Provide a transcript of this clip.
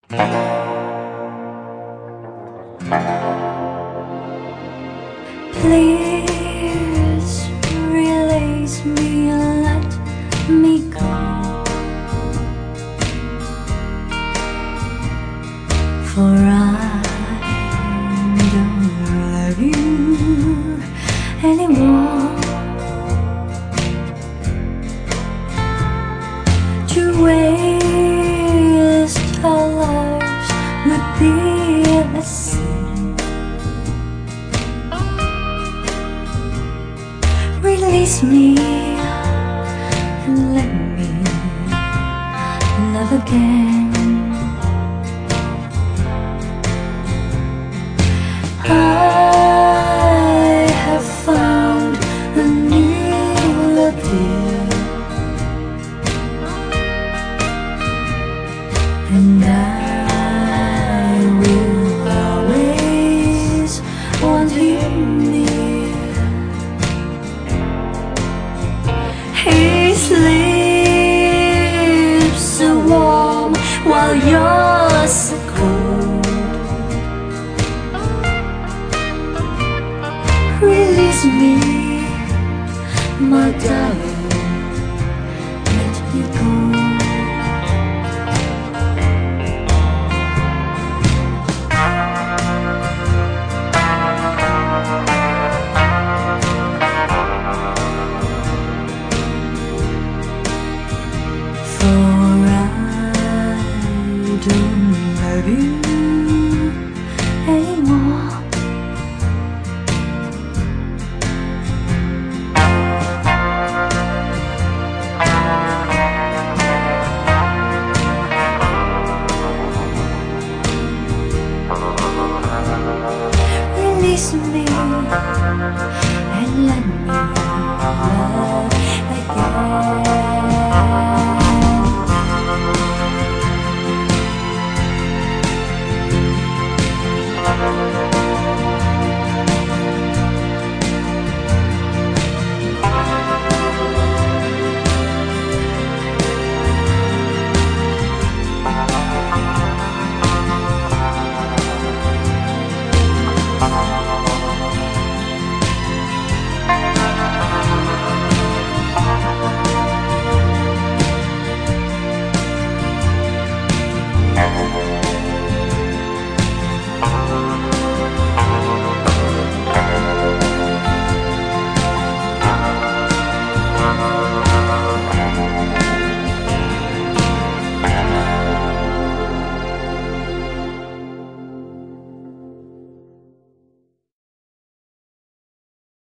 Please release me and let me go, for I don't love you anymore. To waste our lives would be a sin. Release me and let me love again. I have found a new appeal, and I will always want you near. He sleeps so warm while you're so cold. Release me, my darling, let me go. For I don't love you anymore. Release me and let me love again.